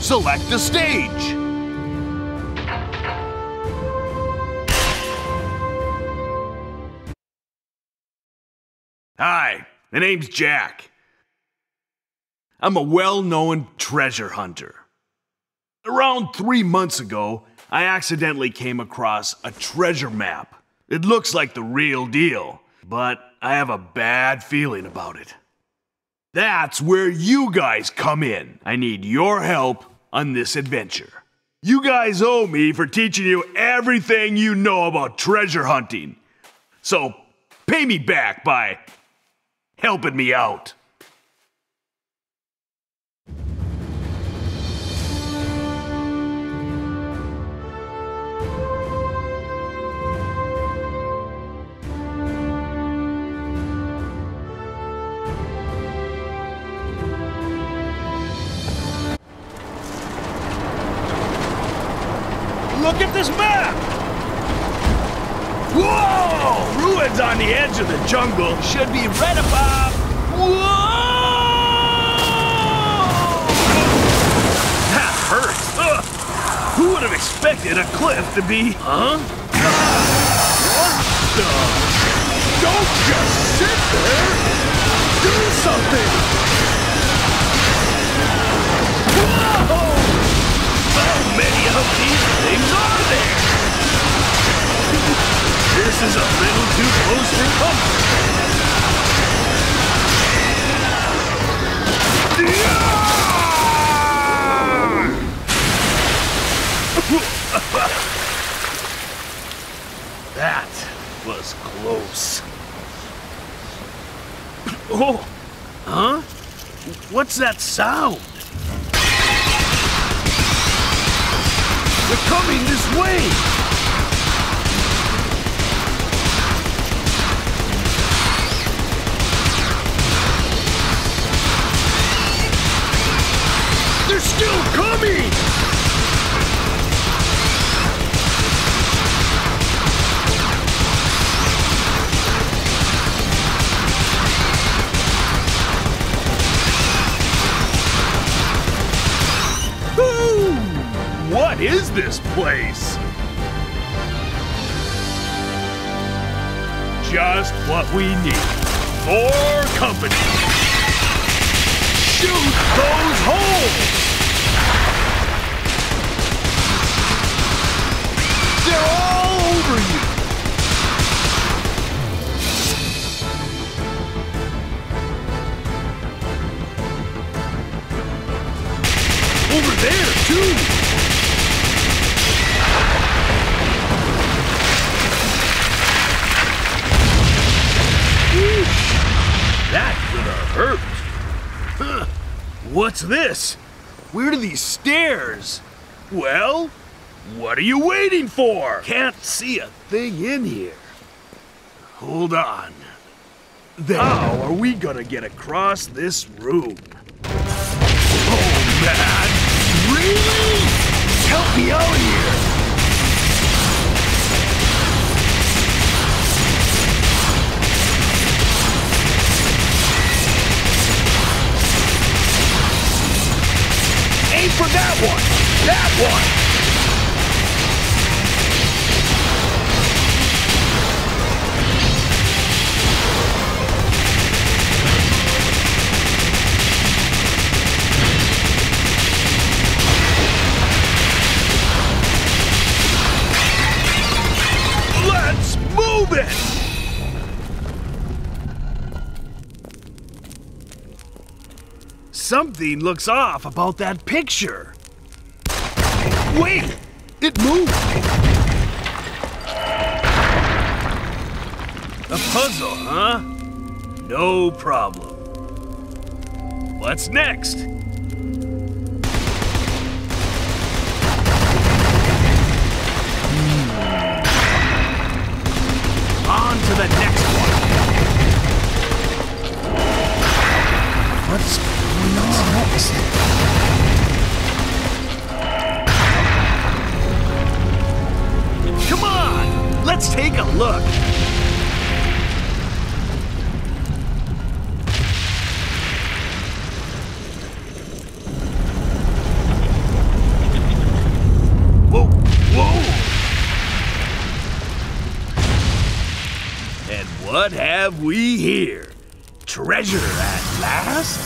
Select a stage. Hi, my name's Jack. I'm a well-known treasure hunter. Around 3 months ago, I accidentally came across a treasure map. It looks like the real deal, but I have a bad feeling about it. That's where you guys come in. I need your help on this adventure. You guys owe me for teaching you everything you know about treasure hunting. So, pay me back by helping me out. Look at this map! Whoa! Ruins on the edge of the jungle should be right above. Whoa! That hurts. Ugh. Who would have expected a cliff to be? Huh? What the? Don't just sit there! Do something! Whoa! How many of these things are there? This is a little too close for comfort. That was close. Oh, huh? What's that sound? They're coming this way! They're still coming! What is this place? Just what we need. More company. Shoot those holes! They're all over you! Over there, too! That could have hurt. Huh. What's this? Where are these stairs? Well, what are you waiting for? Can't see a thing in here. Hold on. There. How are we gonna get across this room? Oh, man! Really? Help me out here! Aim for that one! That one! Let's move it! Something looks off about that picture. Wait! It moved! A puzzle, huh? No problem. What's next? On to the next one. What's going on next? Come on, let's take a look. What have we here? Treasure at last?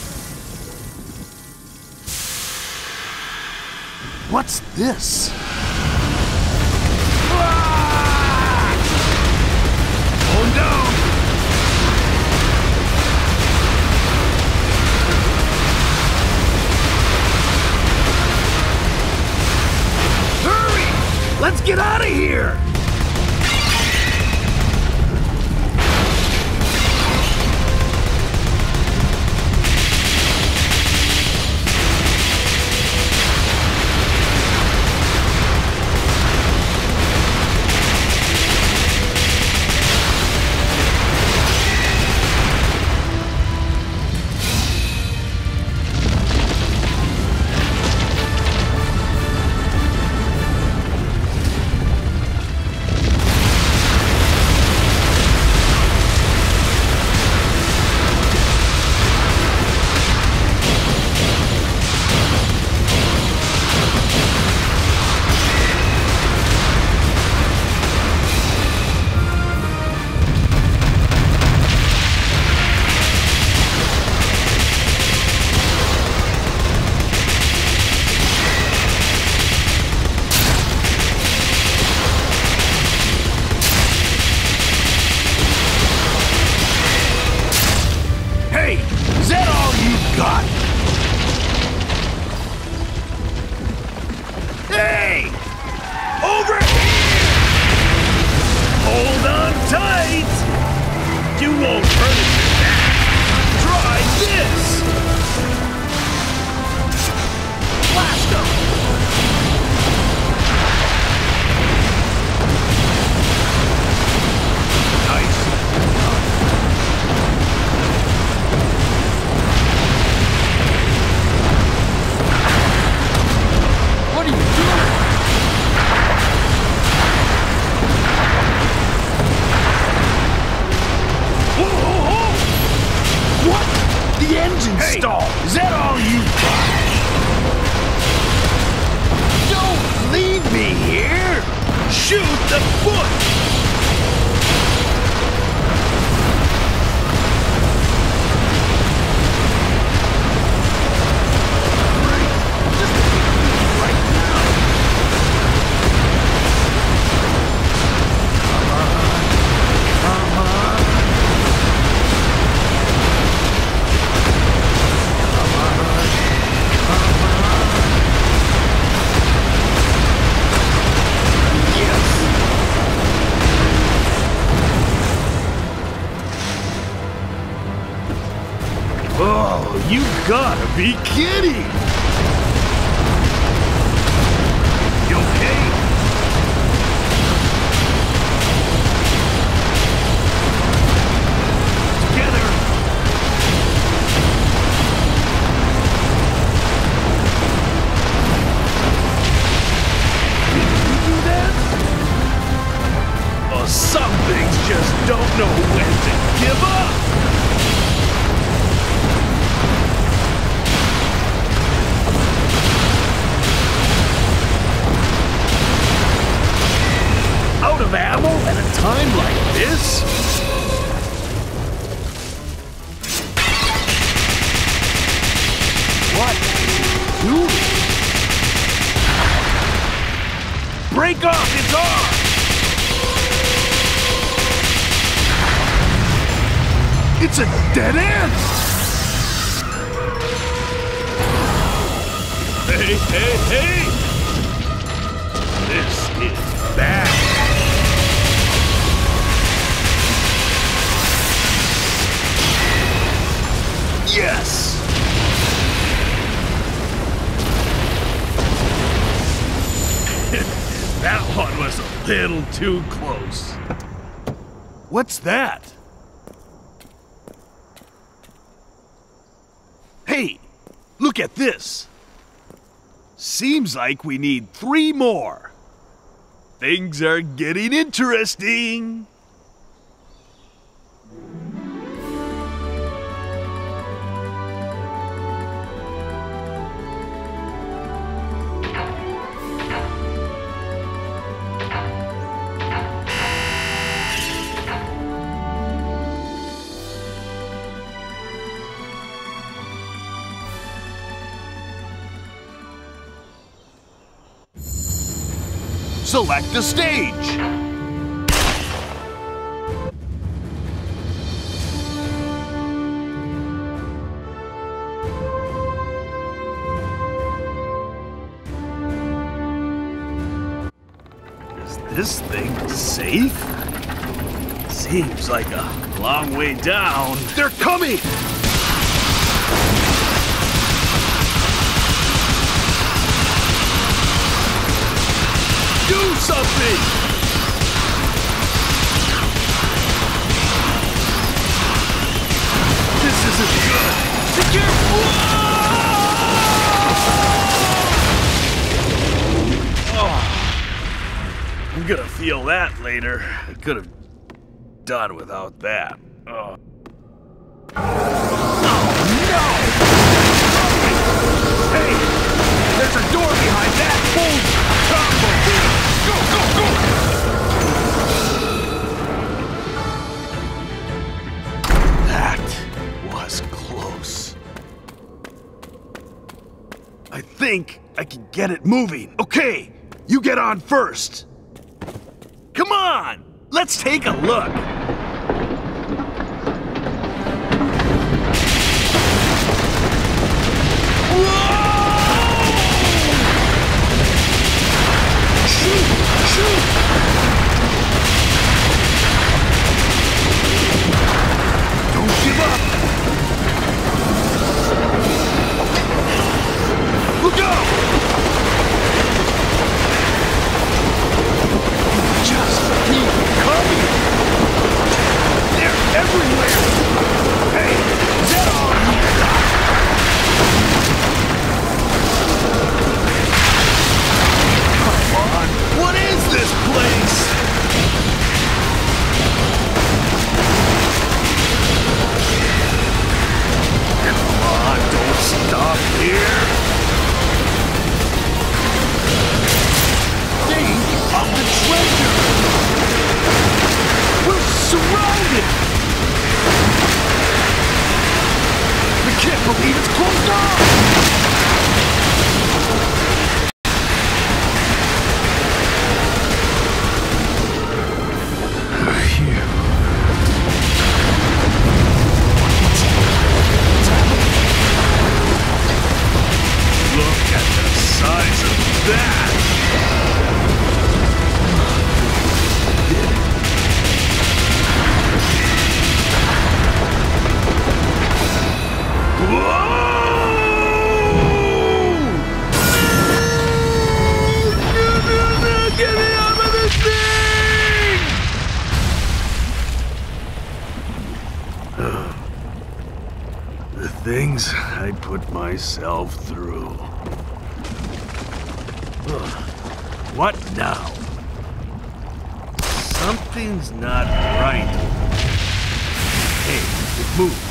What's this? Ah! Going down! Hurry! Let's get out of here! Hey! Over here! Hold on tight! You won't hurt it with that. Try this! Blast him! Nice. What are you doing? What? The engine stalled! Is that all you got? Don't leave me here! Shoot the foot! Just right now! Come on! Oh, you gotta be kidding! You okay? Together! Did you do that? Oh, some things just don't know when to give up! Out of ammo at a time like this? What are you doing? Break off its arm! It's a dead end! Hey, hey, hey! This is bad! Yes! That one was a little too close. What's that? Hey, look at this. Seems like we need 3 more. Things are getting interesting. Select the stage. Is this thing safe? Seems like a long way down. They're coming! Do something! This isn't good! Be careful! Oh, I'm gonna feel that later. I could have done without that. Oh. No! Hey! There's a door behind that boulder! Go, go, go! That was close. I think I can get it moving. Okay, you get on first. Come on, let's take a look. Don't give up! Look out! Just keep coming! They're everywhere! Hey, is that all you got? Come on, what is this place? Come on, don't stop here. Think of the treasure. We're surrounded. I can't believe it's closed off. Look at the size of that! Whoa! Get me out of this thing! The things I put myself through. What now? Something's not right. Hey, it moved.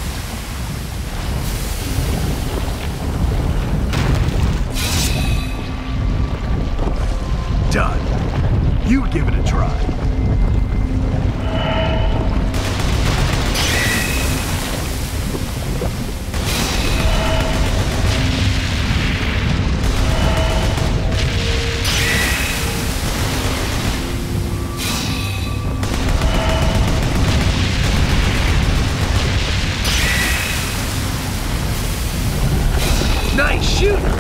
Done. You give it a try. Nice shooting!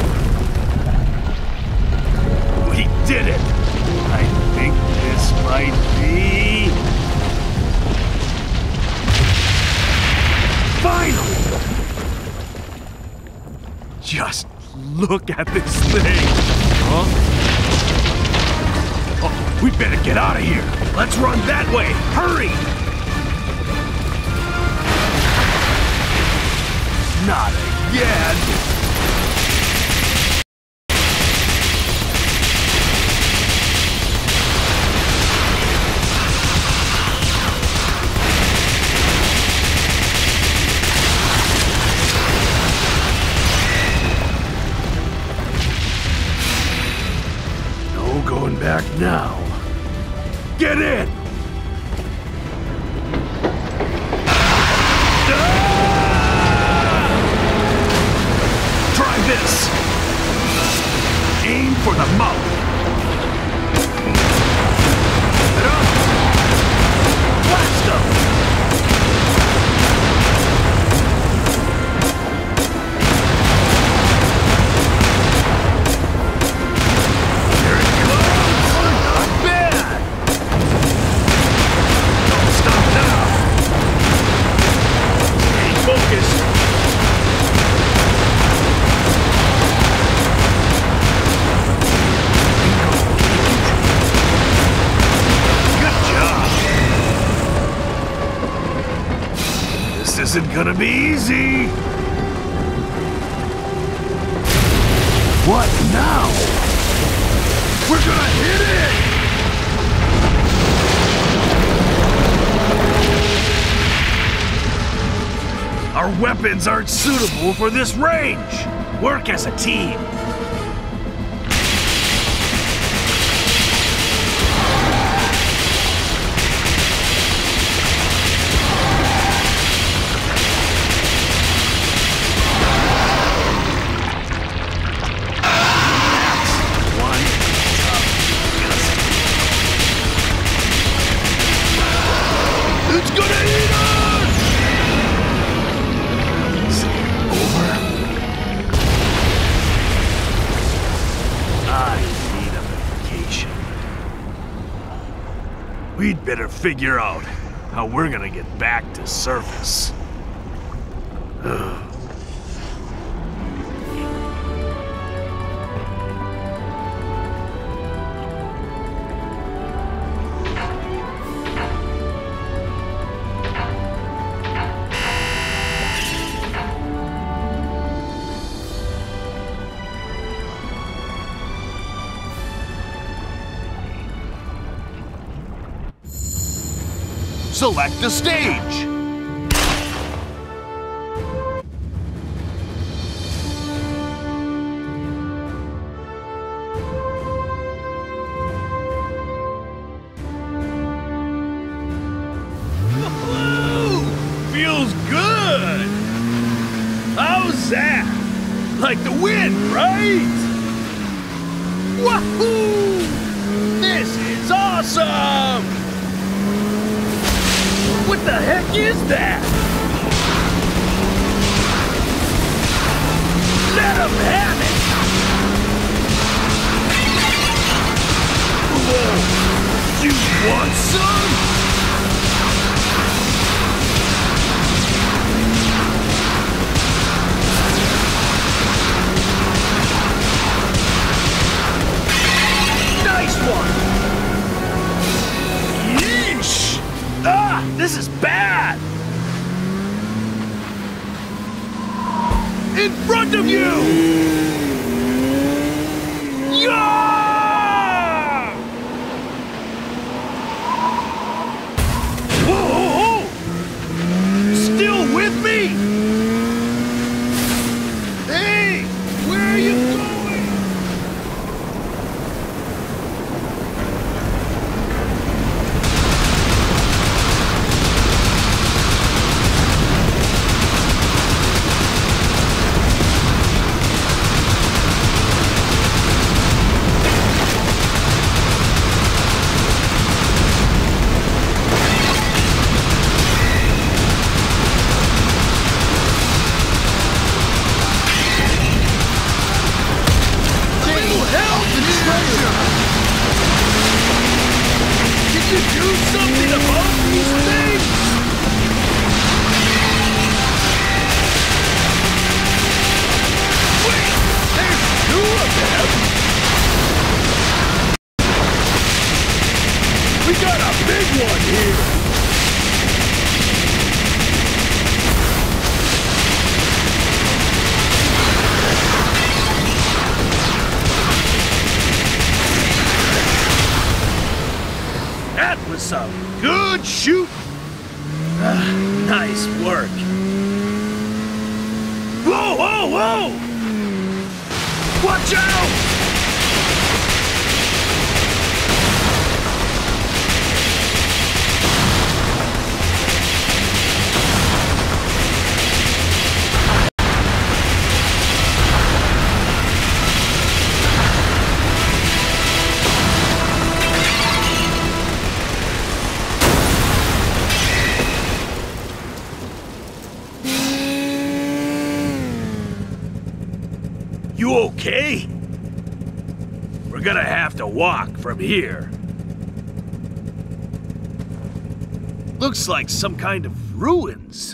We did it! I think this might be... Finally! Just look at this thing! Huh? Oh, we better get out of here! Let's run that way! Hurry! Not again! No going back now. Get in! Try this! Aim for the mouth! isn't gonna be easy. What now? We're gonna hit it! Our weapons aren't suitable for this range. Work as a team. We'd better figure out how we're gonna get back to surface. Select the stage! Woohoo! Feels good! How's that? Like the wind, right? Woohoo! This is awesome! What the heck is that? Let him have it! Whoa! You want some? Nice one! Yeesh! Ah! This is bad! In front of you! Yeah! Whoa, whoa, whoa! Still with me? Hey! Where are you going? Some good shooting. Nice work. Whoa, whoa, whoa! Watch out! You okay? We're gonna have to walk from here. Looks like some kind of ruins.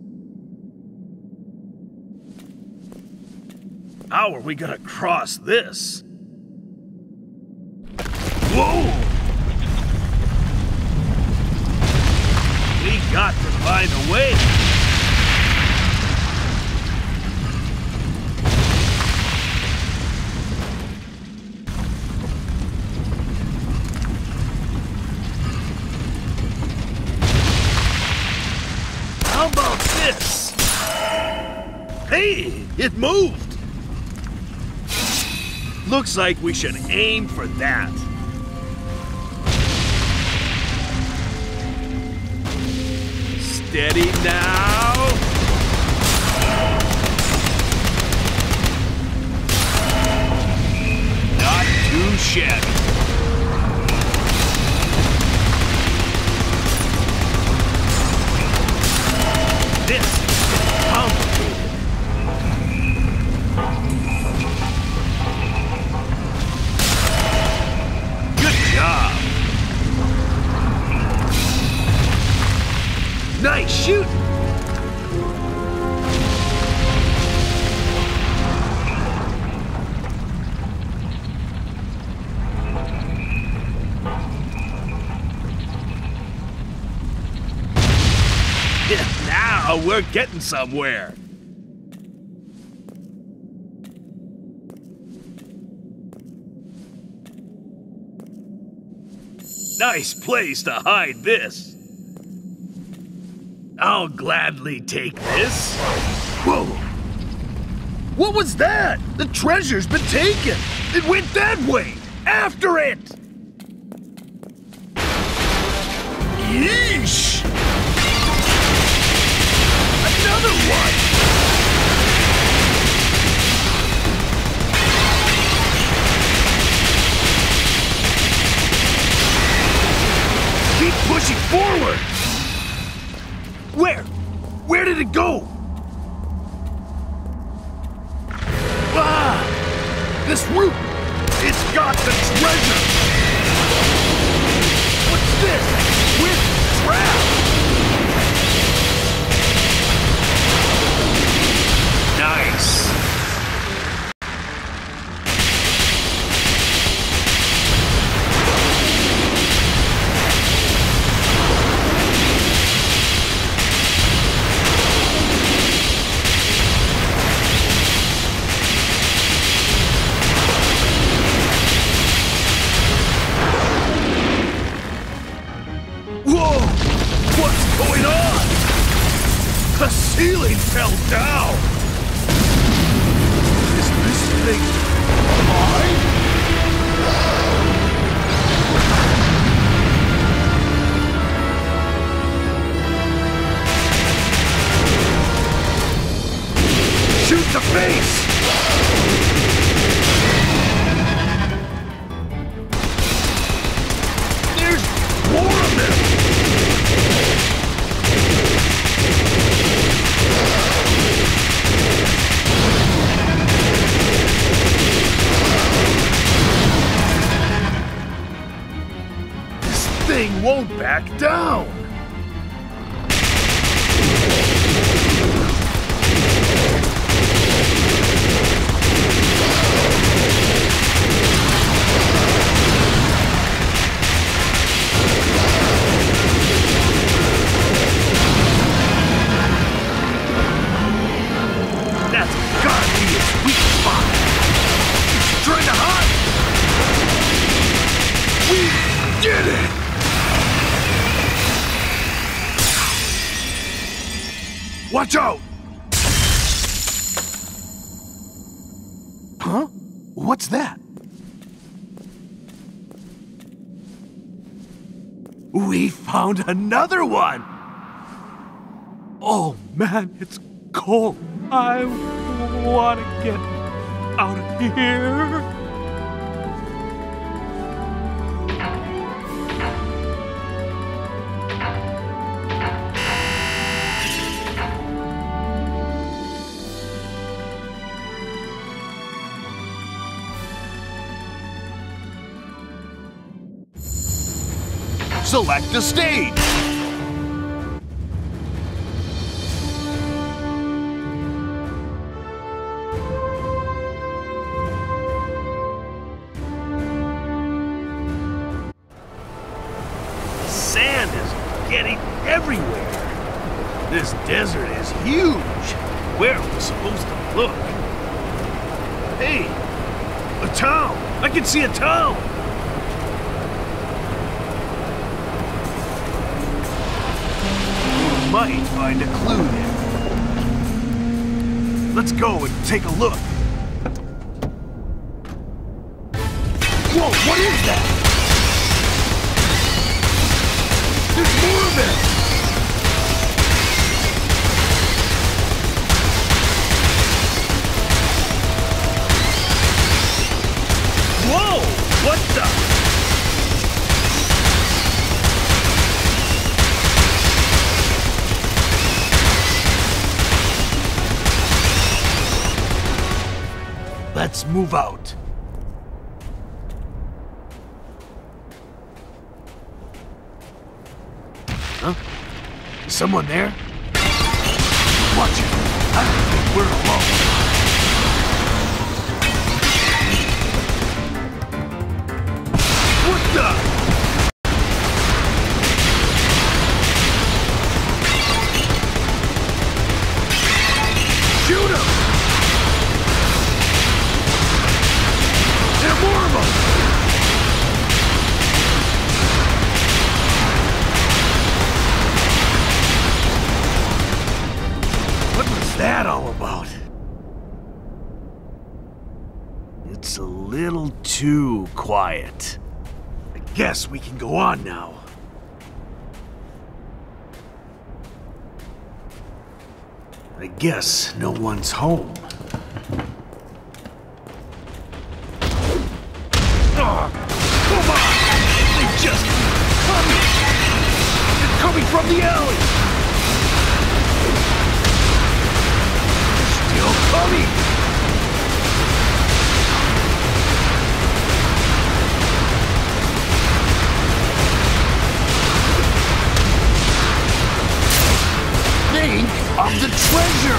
How are we gonna cross this? Whoa! We got to find a way. How about this? Hey, it moved! Looks like we should aim for that. Steady now! Not too shabby. This is complicated. Good job. Nice shooting. Now we're getting somewhere. Nice place to hide this. I'll gladly take this. Whoa! What was that? The treasure's been taken. It went that way. After it! Yeesh! Another one! Keep pushing forward! Where? Where did it go? Ah! This route! It's got the treasure! What's this? With trap! Nice! Whoa! What's going on? The ceiling fell down! Is this thing mine? Shoot the face! There's more of them! Thing won't back down. That's gotta be its weak spot. It's trying to hide. We did it! Watch out! Huh? What's that? We found another one! Oh man, it's cold. I want to get out of here. Select a stage. Sand is getting everywhere. This desert is huge. Where are we supposed to look? Hey, a town. I can see a town. might find a clue there. Let's go and take a look. Whoa, what is that? There's more of it! Whoa! What the? Let's move out. Huh? Is someone there? Watch it. I don't think we're alone. What the? Shoot him! There are more of them! What was that all about? It's a little too quiet. I guess we can go on now. I guess no one's home. Oh, come on! They just coming! They're coming from the alley! They're still coming! Think of the treasure!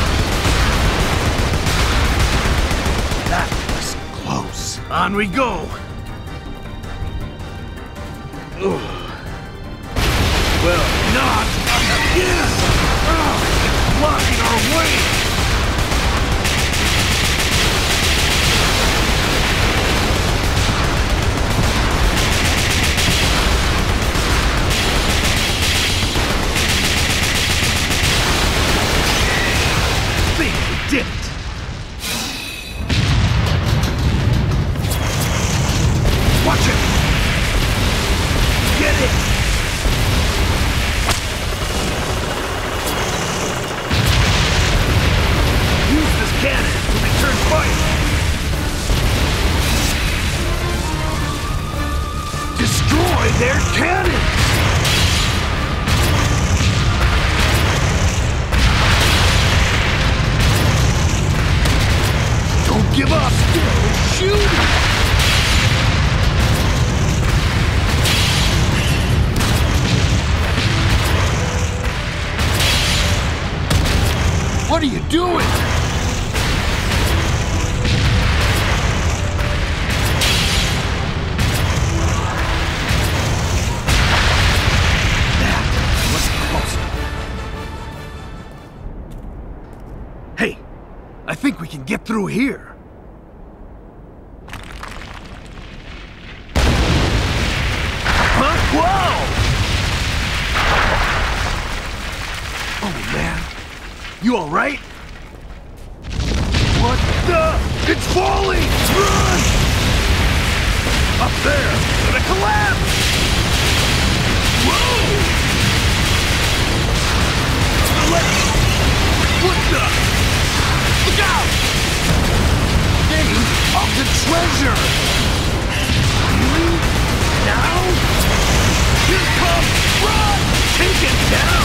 That was close. On we go! Ugh. Well, not again! Ugh, it's blocking our way! I think we did it! Watch it! Get it! Use this cannon to return fire! Destroy their cannons! Don't give up! Still shooting! What are you doing? That was close. Hey, I think we can get through here. Huh? Whoa! Oh, man. You all right? What the? It's falling! Run! Up there! It's gonna collapse! Whoa! To the left! What the? Look out! Think of the treasure! Really? Now? Here it comes! Run! Take it down!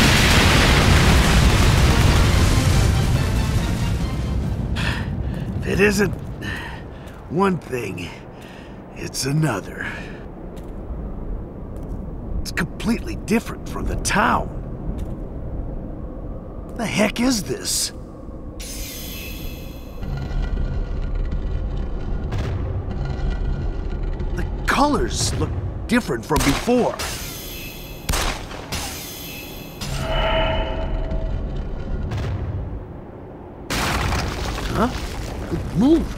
It isn't one thing, it's another. It's completely different from the town. What the heck is this? The colors look different from before. Huh? It moved.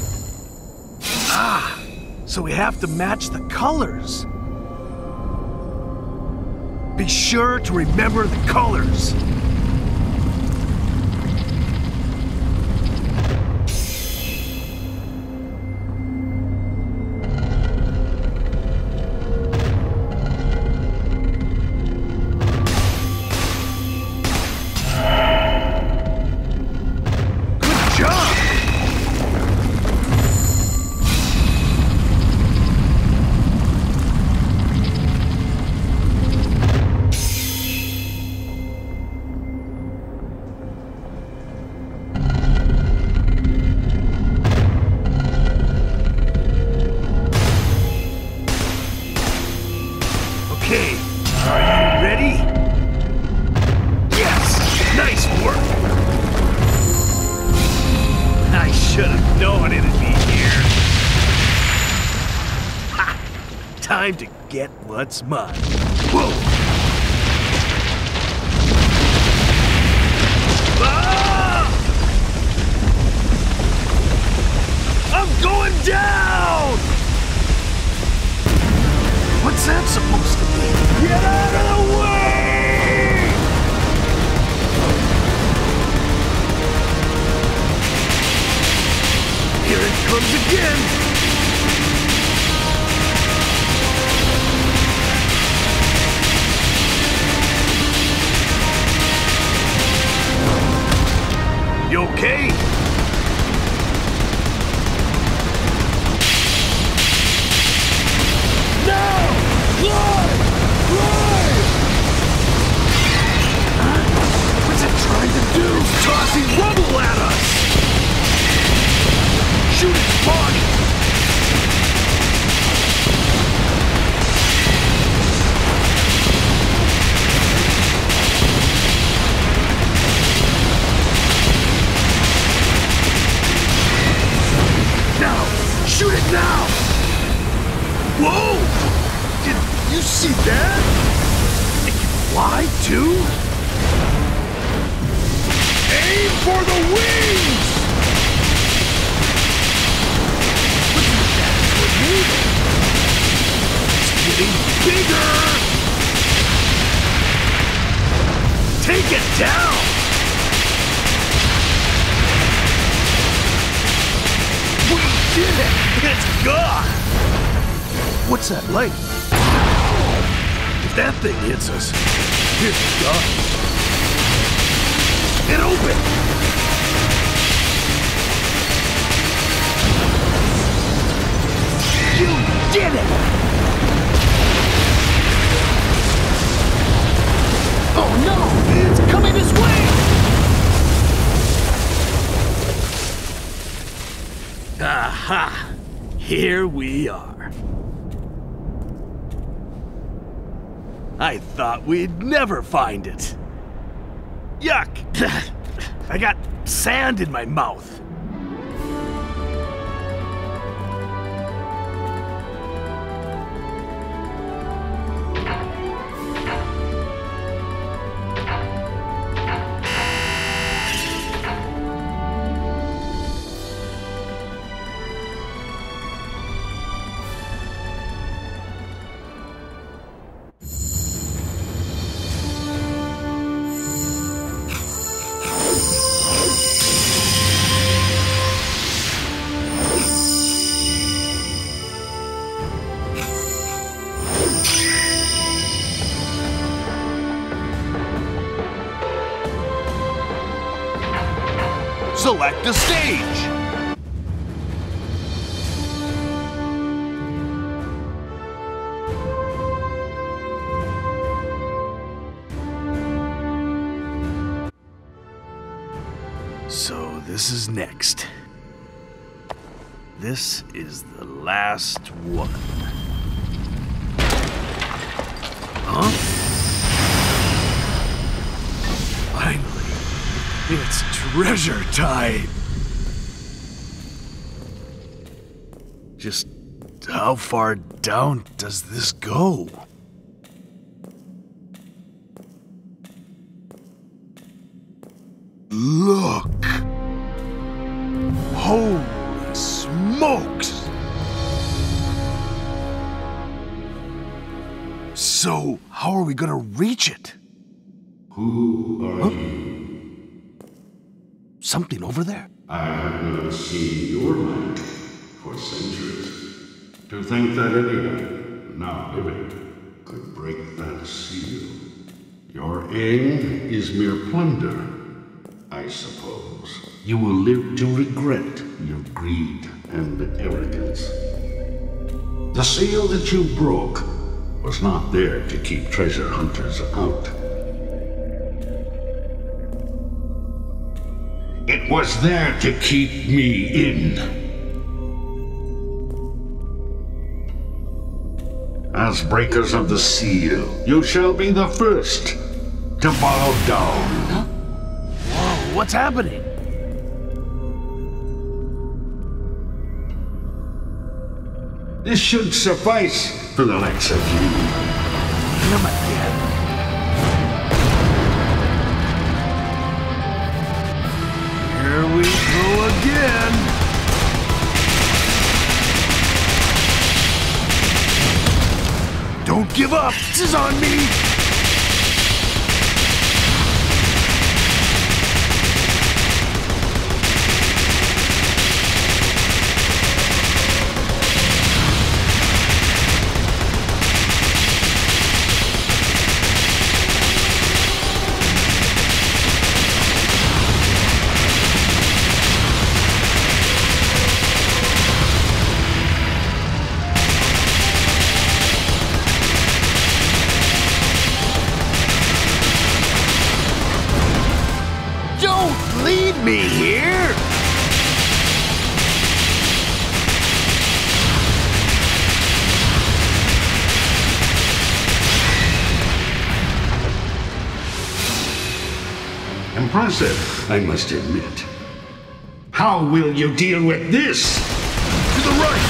Ah, so we have to match the colors. Be sure to remember the colors. Okay, are you ready? Yes! Nice work! I should have known it'd be here. Ha! Time to get what's mine. Whoa! Ah! I'm going down! What's that supposed to be? Get out of the way! Here it comes again! You okay? What's it trying to do? Tossing rubble at us! Shoot its body! Now! Shoot it now! Whoa! Did you see that? It can fly, too? Aim for the wings! Listen to that tornado! It's getting bigger! Take it down! We did it! It's gone! What's that light? If that thing hits us, it's done. It opened! You did it! Oh no! It's coming this way! Aha! Here we are. I thought we'd never find it. Yuck! I got sand in my mouth. Select a stage. So this is next. This is the last one. Huh? Finally. It's treasure time! Just how far down does this go? Look! Holy smokes! So, how are we gonna reach it? Who are you? Something over there? I have not seen your light for centuries. To think that anyone, now living, could break that seal. Your aim is mere plunder, I suppose. You will live to regret your greed and arrogance. The seal that you broke was not there to keep treasure hunters out. It was there to keep me in. As breakers of the seal, you shall be the first to bow down. Huh? Whoa, what's happening? This should suffice for the likes of you. Him again. Here we go again. Don't give up. This is on me. Leave me here! Impressive, I must admit. How will you deal with this? To the right!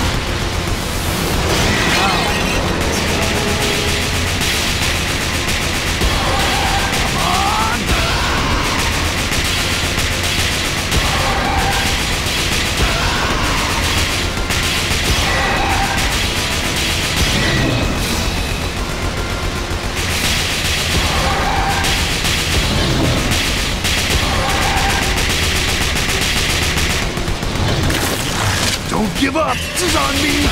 Don't give up! This is on me!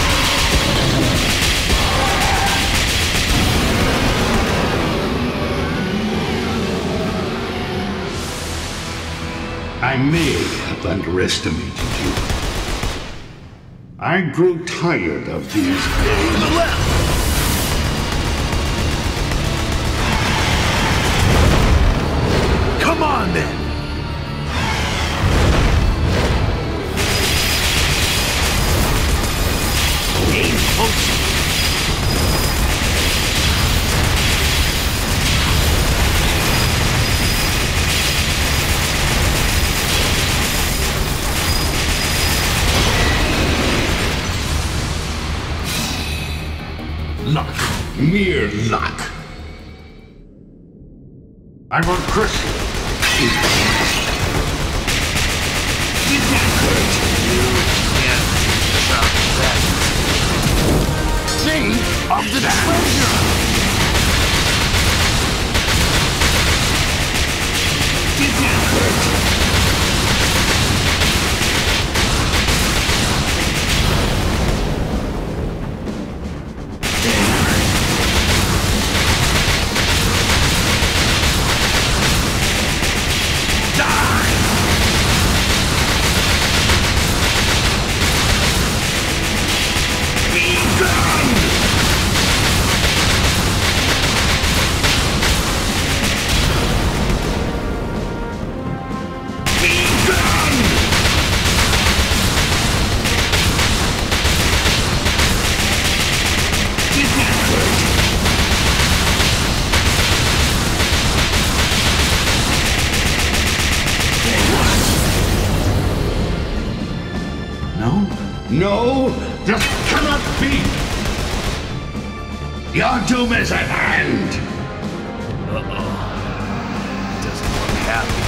I may have underestimated you. I grew tired of these days. To the left! Come on, then! Aim close. Luck. Mere luck. I will crush you. You can't stop that. Think of the treasure! You can't hurt. No, this cannot be! Your doom is at hand! Uh-oh. Doesn't look happy.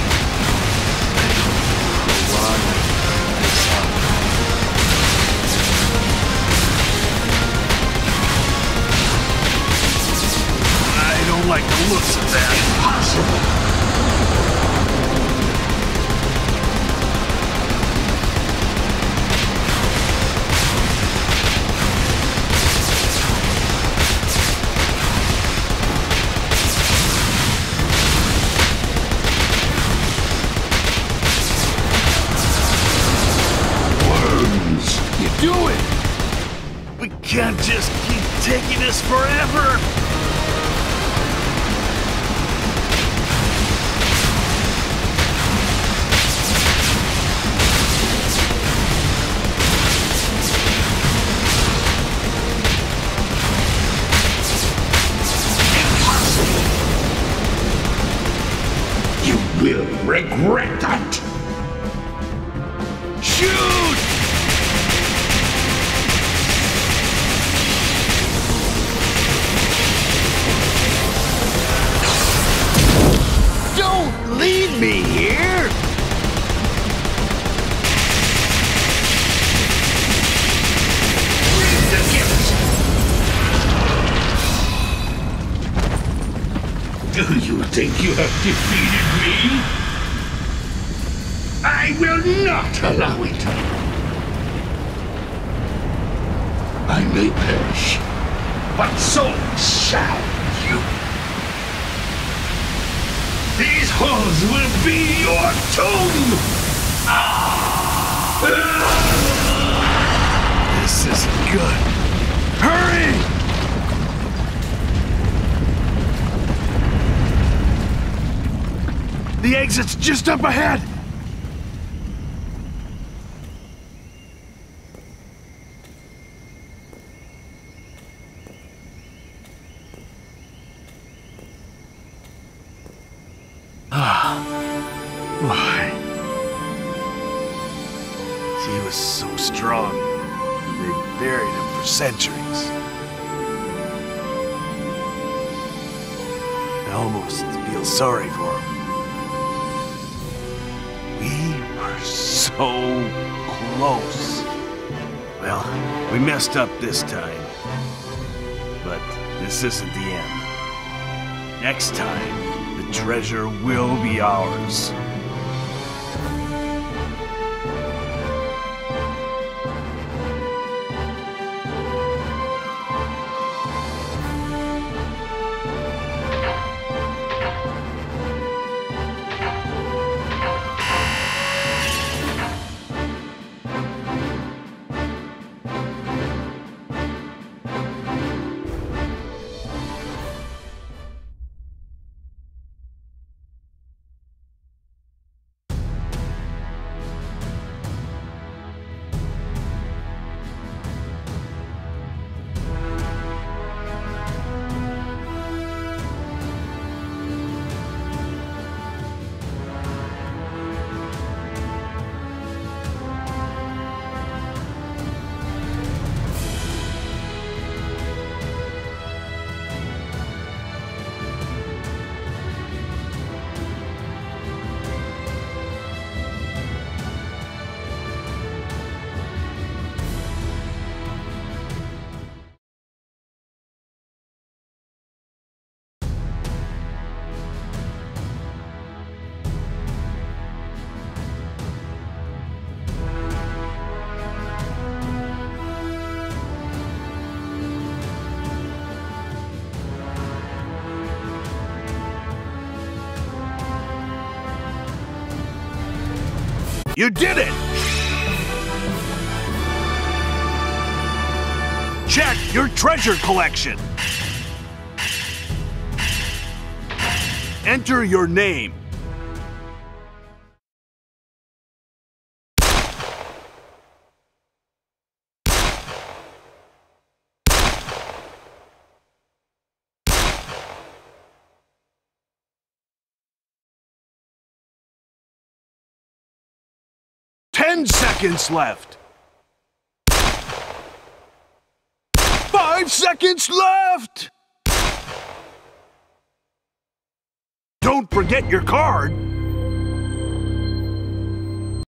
I like the looks of that. Impossible! Do it! We can't just keep taking this forever! Impossible! You will regret that! Shoot! Leave me here! Read the gift! Do you think you have defeated me? I will not allow it! I may perish, but so shall you! These holes will be your tomb! This isn't good. Hurry! The exit's just up ahead! Why? He was so strong. They buried him for centuries. I almost feel sorry for him. We were so close. Well, we messed up this time. But this isn't the end. Next time, the treasure will be ours. You did it! Check your treasure collection. Enter your name. Ten seconds left. 5 seconds left. Don't forget your card.